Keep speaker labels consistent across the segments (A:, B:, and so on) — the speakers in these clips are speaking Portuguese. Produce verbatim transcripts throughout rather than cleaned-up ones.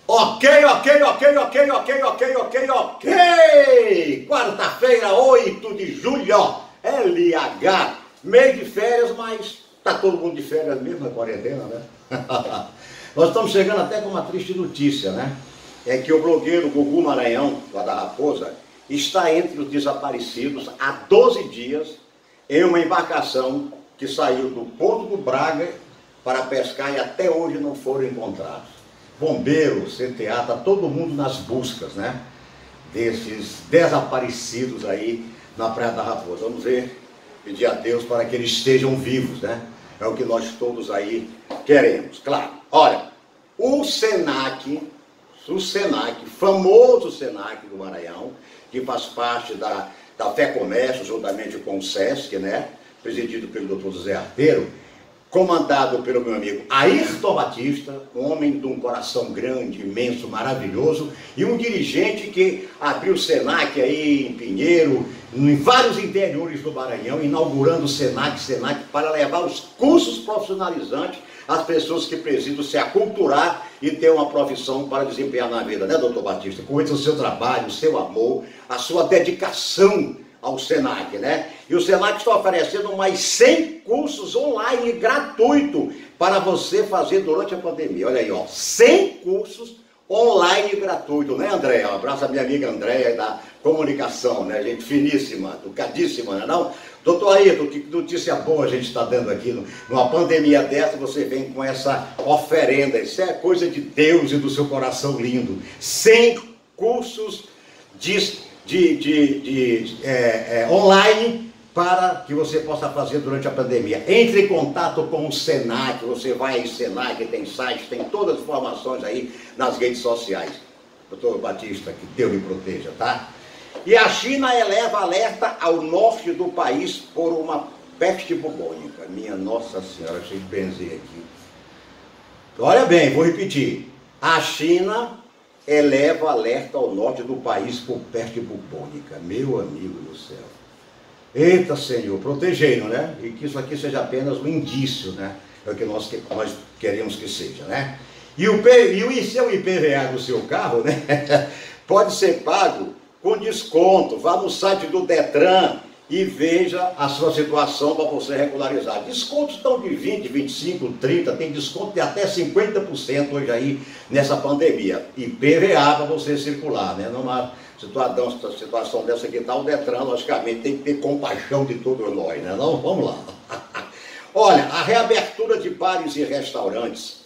A: Ok, ok, ok, ok, ok, ok, ok, ok. Quarta-feira, oito de julho, L H. Meio de férias, mas tá todo mundo de férias mesmo na quarentena, né? Nós estamos chegando até com uma triste notícia, né? É que o blogueiro Gugu Maranhão, lá da Raposa, está entre os desaparecidos há doze dias em uma embarcação que saiu do Porto do Braga para pescar e até hoje não foram encontrados. Bombeiros, C T A, está todo mundo nas buscas, né? Desses desaparecidos aí na Praia da Raposa. Vamos ver, pedir a Deus para que eles estejam vivos, né? É o que nós todos aí queremos, claro. Olha, o SENAC, o SENAC, famoso SENAC do Maranhão, que faz parte da, da Fé Comércio, juntamente com o SESC, né? Presidido pelo doutor José Arteiro, comandado pelo meu amigo Ayrton Batista, um homem de um coração grande, imenso, maravilhoso, e um dirigente que abriu o SENAC aí em Pinheiro, em vários interiores do Maranhão, inaugurando o SENAC, SENAC para levar os cursos profissionalizantes às pessoas que precisam se aculturar e ter uma profissão para desempenhar na vida, né, doutor Batista? Com isso, o seu trabalho, o seu amor, a sua dedicação ao SENAC, né? E o SENAC está oferecendo mais cem cursos online gratuito para você fazer durante a pandemia. Olha aí, ó, cem cursos online gratuito, né, Andréia? Um abraço à minha amiga Andréia da comunicação, né? Gente finíssima, educadíssima, né, não? Doutor Ayrton, que notícia boa a gente está dando aqui. Numa pandemia dessa, você vem com essa oferenda. Isso é coisa de Deus e do seu coração lindo. cem cursos de de, de, de é, é, online para que você possa fazer durante a pandemia. Entre em contato com o SENAC, você vai em SENAC, tem site, tem todas as informações aí nas redes sociais. Doutor Batista, que Deus me proteja, tá? E a China eleva alerta ao norte do país por uma peste bubônica. Minha Nossa Senhora, deixa eu benzer aqui. Olha bem, vou repetir. A China eleva alerta ao norte do país por peste bubônica. Meu amigo do céu. Eita, Senhor, protegendo, né? E que isso aqui seja apenas um indício, né? É o que nós, que nós queremos que seja, né? E o, P, e o seu I P V A do seu carro, né? Pode ser pago com desconto. Vá no site do Detran e veja a sua situação para você regularizar. Descontos estão de vinte, vinte e cinco, trinta, tem desconto de até cinquenta por cento hoje aí nessa pandemia. I P V A para você circular, né? Numa situação, situação dessa aqui tá, o Detran, logicamente, tem que ter compaixão de todos nós, né? Não, vamos lá. Olha, a reabertura de bares e restaurantes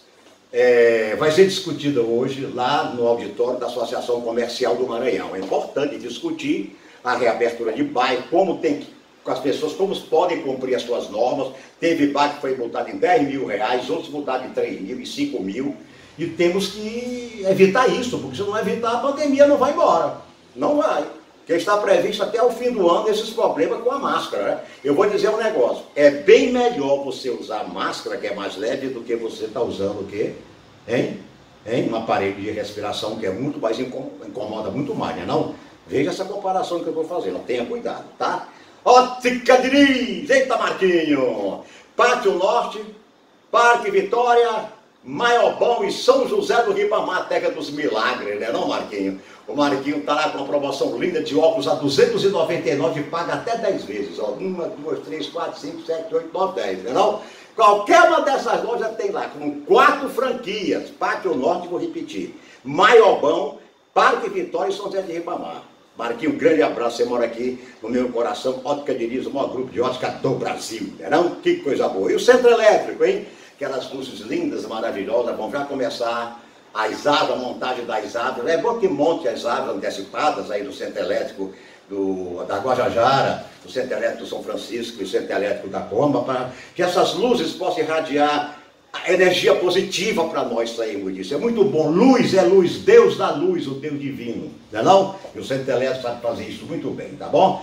A: é, vai ser discutida hoje lá no auditório da Associação Comercial do Maranhão. É importante discutir a reabertura de bairro, como tem que, com as pessoas, como podem cumprir as suas normas. Teve bar que foi multado em dez mil reais, outros multados em três mil e cinco mil, e temos que evitar isso, porque se não evitar, a pandemia não vai embora, não vai, porque está previsto até o fim do ano esses problemas com a máscara, né? Eu vou dizer um negócio, é bem melhor você usar máscara, que é mais leve, do que você está usando o quê? Hein? Hein? Um aparelho de respiração que é muito mais, incomoda muito mais, né não? Veja essa comparação que eu estou fazendo, tenha cuidado, tá? Ótica Diniz, eita Marquinho, Pátio Norte, Parque Vitória, Maiobão e São José do Ribamar, Terra dos Milagres, né não, Marquinho? O Marquinho está lá com uma promoção linda de óculos a duzentos e noventa e nove, paga até dez vezes, ó, uma, duas, três, quatro, cinco, sete, oito, nove, dez, né não? Qualquer uma dessas lojas tem lá, com quatro franquias, Pátio Norte, vou repetir, Maiobão, Parque Vitória e São José de Ribamar. Marquinho, um grande abraço, você mora aqui no meu coração, Ótica Diniz, o maior grupo de ótica do Brasil, né não? Que coisa boa. E o Centro Elétrico, hein? Aquelas luzes lindas, maravilhosas, vão já começar as árvores, a montagem das árvores. É bom que monte as árvores antecipadas aí do Centro Elétrico do, da Guajajara, do Centro Elétrico do São Francisco e o Centro Elétrico da Comba, para que essas luzes possam irradiar a energia positiva para nós sairmos disso. É muito bom. Luz é luz, Deus dá luz, o Deus divino, não é não? E o Centro Elétrico sabe fazer isso muito bem, tá bom?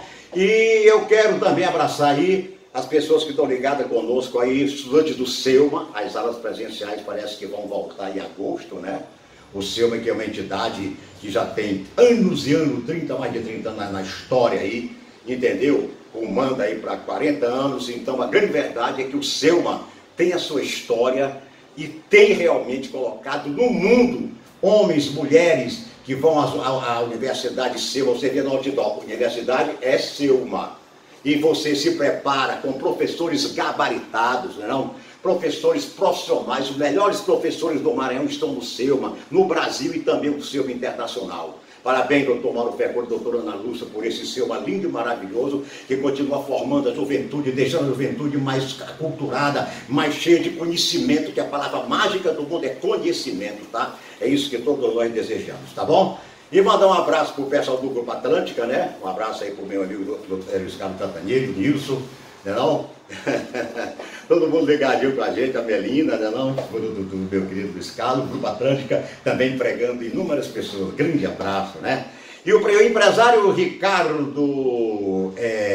A: E eu quero também abraçar aí as pessoas que estão ligadas conosco aí, estudantes do SEUMA. As aulas presenciais parece que vão voltar em agosto, né? O SEUMA, que é uma entidade que já tem anos e anos, trinta, mais de trinta anos na, na história aí, entendeu? Comanda aí para quarenta anos. Então a grande verdade é que o SEUMA tem a sua história e tem realmente colocado no mundo homens, mulheres que vão à, à, à Universidade Selma, você vê no outdoor, Universidade é Selma. E você se prepara com professores gabaritados, não é não? Professores profissionais, os melhores professores do Maranhão estão no Selma, no Brasil e também no Selma Internacional. Parabéns, doutor Mauro Ferrugem, doutora Ana Lúcia, por esse Selma lindo e maravilhoso, que continua formando a juventude, deixando a juventude mais aculturada, mais cheia de conhecimento, que a palavra mágica do mundo é conhecimento, tá? É isso que todos nós desejamos, tá bom? E mandar um abraço para o pessoal do Grupo Atlântica, né? Um abraço aí para o meu amigo doutor Luiz Carlos Cantanhede, Nilson, né não? Todo mundo ligadinho com a gente, a Melina, né não? Do, do, do meu querido Luiz Carlos, Grupo Atlântica, também empregando inúmeras pessoas. Grande abraço, né? E o, o empresário Ricardo,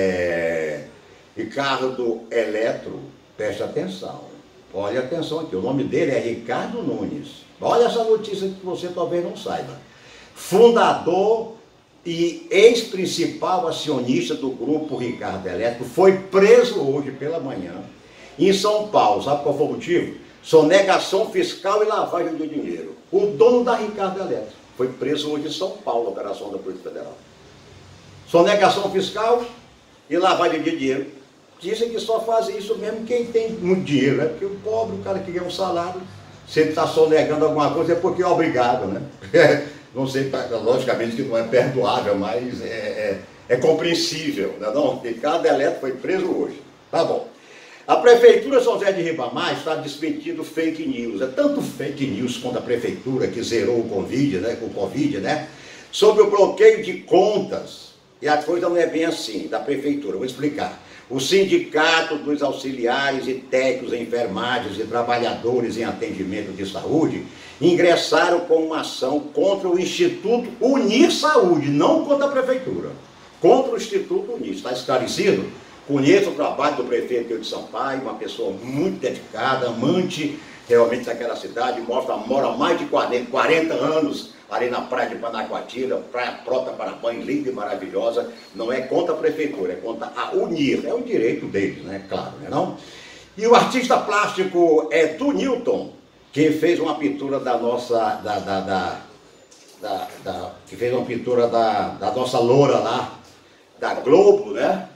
A: é, Ricardo Eletro, preste atenção. Olha atenção aqui, o nome dele é Ricardo Nunes. Olha essa notícia que você talvez não saiba. Fundador e ex-principal acionista do Grupo Ricardo Eletro, foi preso hoje pela manhã em São Paulo. Sabe qual foi o motivo? Sonegação fiscal e lavagem de dinheiro. O dono da Ricardo Eletro foi preso hoje em São Paulo, operação da Polícia Federal. Sonegação fiscal e lavagem de dinheiro. Dizem que só faz isso mesmo quem tem muito dinheiro, né? Porque o pobre, o cara que ganha um salário, se ele está sonegando alguma coisa é porque é obrigado, né? Não sei, logicamente que não é perdoável, mas é, é, é compreensível, né? Não, Ricardo Eletro foi preso hoje. Tá bom. A Prefeitura São José de Ribamar está desmentindo fake news. É tanto fake news contra a Prefeitura que zerou o Covid, né? Com o Covid, né? Sobre o bloqueio de contas. E a coisa não é bem assim, da Prefeitura. Vou explicar. O Sindicato dos Auxiliares e Técnicos em Enfermagens e Trabalhadores em Atendimento de Saúde ingressaram com uma ação contra o Instituto Unir Saúde, não contra a Prefeitura, contra o Instituto Unir. Está esclarecido? Conheço o trabalho do prefeito Eudes Sampaio, uma pessoa muito dedicada, amante realmente daquela cidade, mostra, mora há mais de quarenta anos ali na praia de Panacoatira, praia Prota para banho, linda e maravilhosa. Não é contra a Prefeitura, é contra a Unir, é o direito deles, né? Claro, né não? E o artista plástico é Tu Newton, que fez uma pintura da nossa, da, da, da, da, da que fez uma pintura da, da nossa loura lá, da Globo, né?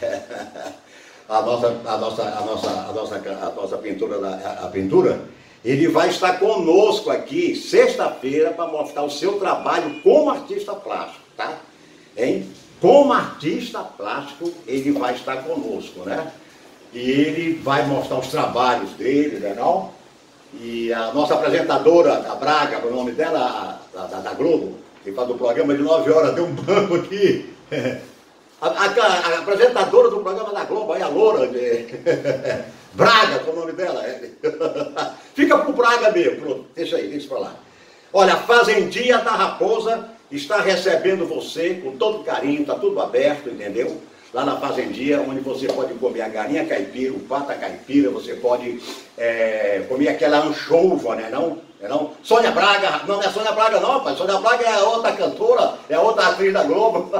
A: A nossa, a nossa, a nossa, a nossa, a nossa pintura, a, a pintura, ele vai estar conosco aqui sexta-feira para mostrar o seu trabalho como artista plástico, tá? Hein? Como artista plástico, ele vai estar conosco, né? E ele vai mostrar os trabalhos dele, né, não? E a nossa apresentadora da Braga, o nome dela, da, da, da Globo, que faz o programa de nove horas, deu um banco aqui. A, a, a apresentadora do programa da Globo, aí a loura, de... Braga, qual é o nome dela? Fica pro Braga mesmo, pronto, deixa aí, deixa pra lá. Olha, a Fazendinha da Raposa está recebendo você com todo carinho, tá tudo aberto, entendeu? Lá na Fazendinha, onde você pode comer a galinha caipira, o pata caipira, você pode é, comer aquela anchova, né não? É não? Sônia Braga, não, não é Sônia Braga não, pai, Sônia Braga é outra cantora, é outra atriz da Globo.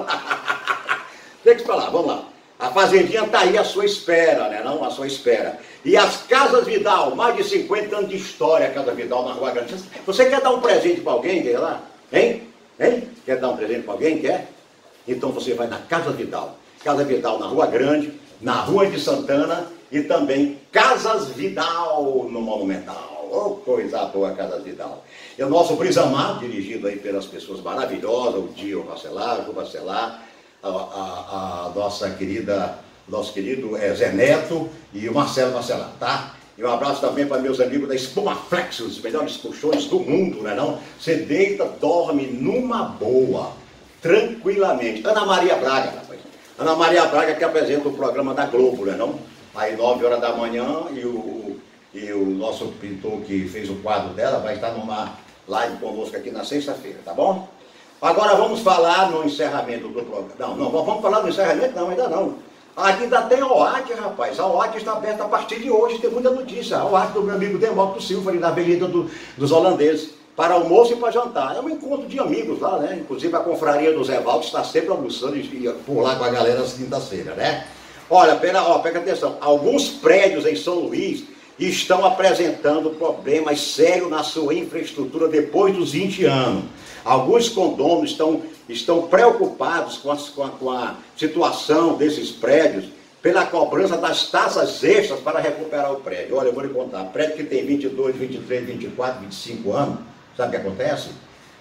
A: Deixa pra lá, vamos lá. A Fazendinha está aí à sua espera, né não? À sua espera. E as Casas Vidal, mais de cinquenta anos de história, a Casa Vidal na Rua Grande. Você quer dar um presente para alguém, quer lá? Hein? Hein? Quer dar um presente para alguém, quer? Então você vai na Casa Vidal. Casa Vidal na Rua Grande, na Rua de Santana e também Casas Vidal no Monumental. Oh, coisa boa, Casas Vidal. E o nosso Brisamar, dirigido aí pelas pessoas maravilhosas, o Dio Bacelar, o Bacelar, a, a, a nossa querida, nosso querido é, Zé Neto e o Marcelo Bacelar, tá? E um abraço também para meus amigos da Espuma Flex, os melhores colchões do mundo, né não? Você deita, dorme numa boa, tranquilamente. Ana Maria Braga, rapaz. Ana Maria Braga que apresenta o programa da Globo, né não? Aí nove horas da manhã e o, e o nosso pintor que fez o quadro dela vai estar numa live conosco aqui na sexta-feira, tá bom? Agora vamos falar no encerramento do programa. Não, não, vamos falar no encerramento? Não, ainda não. Aqui ainda tem a O A C, rapaz. A O A C está aberta a partir de hoje, tem muita notícia. A O A C do meu amigo Demócrito Silva, ali na Avenida do, dos Holandeses, para almoço e para jantar. É um encontro de amigos lá, né? Inclusive a confraria do Zé Valdo está sempre almoçando e por lá com a galera às quintas-feiras, né? Olha, pera, ó, pega atenção. Alguns prédios em São Luís estão apresentando problemas sérios na sua infraestrutura depois dos vinte anos. Alguns condôminos estão, estão preocupados com a, com, a, com a situação desses prédios pela cobrança das taxas extras para recuperar o prédio. Olha, eu vou lhe contar, prédio que tem vinte e dois, vinte e três, vinte e quatro, vinte e cinco anos, sabe o que acontece?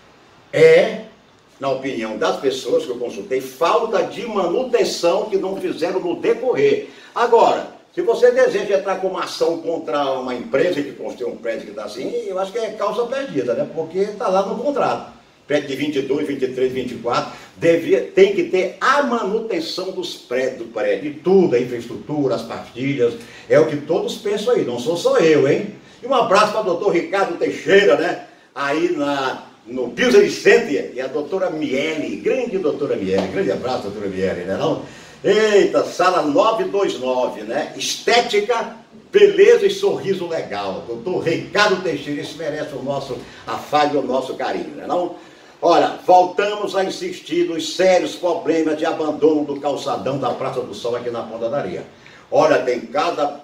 A: É, na opinião das pessoas que eu consultei, falta de manutenção que não fizeram no decorrer. Agora, se você deseja entrar com uma ação contra uma empresa que construiu um prédio que está assim, eu acho que é causa perdida, né? Porque está lá no contrato. Prédio de vinte e dois, vinte e três, vinte e quatro, devia, tem que ter a manutenção dos prédios, do prédio, de tudo, a infraestrutura, as pastilhas, é o que todos pensam aí, não sou só eu, hein? E um abraço para o doutor Ricardo Teixeira, né? Aí na, no Business Center, e a doutora Miele, grande doutora Miele, grande abraço, doutora Miele, né não? Eita, sala novecentos e vinte e nove, né? Estética, beleza e sorriso legal. Doutor Ricardo Teixeira, esse merece o nosso afago e o nosso carinho, né não? Olha, voltamos a insistir nos sérios problemas de abandono do calçadão da Praça do Sol aqui na Ponta da Areia. Olha, tem cada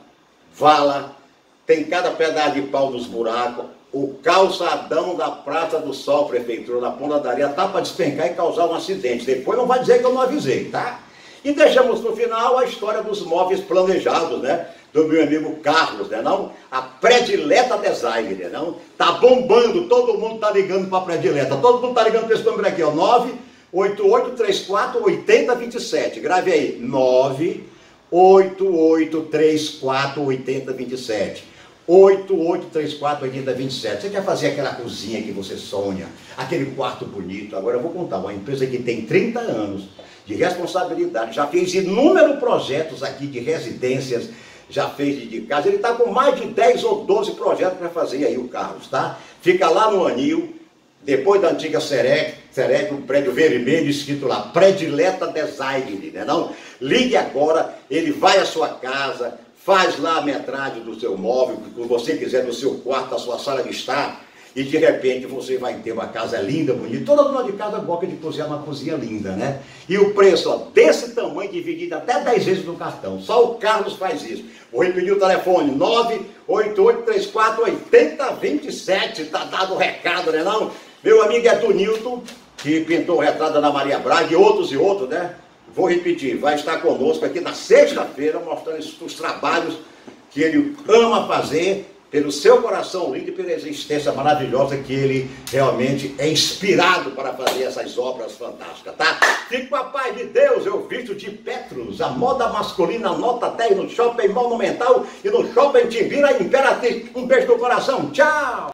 A: vala, tem cada pedaço de pau nos buracos. O calçadão da Praça do Sol, Prefeitura da Ponta da Areia, tá para despencar e causar um acidente. Depois não vai dizer que eu não avisei, tá? E deixamos no final a história dos móveis planejados, né? Do meu amigo Carlos, né não? A predileta design, né não? Tá bombando, todo mundo tá ligando para a predileta. Todo mundo tá ligando para esse número aqui, ó. nove oito oito três quatro oito zero dois sete. Grave aí. nove oito oito três quatro oito zero dois sete. oito oito três quatro oito zero dois sete. Você quer fazer aquela cozinha que você sonha, aquele quarto bonito? Agora eu vou contar, uma empresa que tem trinta anos de responsabilidade, já fez inúmeros projetos aqui de residências, já fez de casa, ele está com mais de dez ou doze projetos para fazer aí o Carlos, tá? Fica lá no Anil, depois da antiga Serec, Serec, um prédio vermelho escrito lá, Predileta Design, né não? Ligue agora, ele vai à sua casa, faz lá a metragem do seu móvel, o que você quiser, do seu quarto, da sua sala de estar, e de repente você vai ter uma casa linda, bonita. Toda dona de casa gosta de cozinhar uma cozinha linda, né? E o preço, ó, desse tamanho, dividido até dez vezes no cartão. Só o Carlos faz isso. Vou repetir o telefone, nove oito oito três quatro oito zero dois sete. Tá dado o recado, né não? Meu amigo é do Nilton, que pintou o retrato da Ana Maria Braga e outros e outros, né? Vou repetir, vai estar conosco aqui na sexta-feira, mostrando os trabalhos que ele ama fazer, pelo seu coração lindo e pela existência maravilhosa que ele realmente é inspirado para fazer essas obras fantásticas, tá? Fique com a paz de Deus, eu visto de Petros, a moda masculina nota dez no Shopping Monumental e no Shopping Timbira Imperatriz. Um beijo no coração, tchau!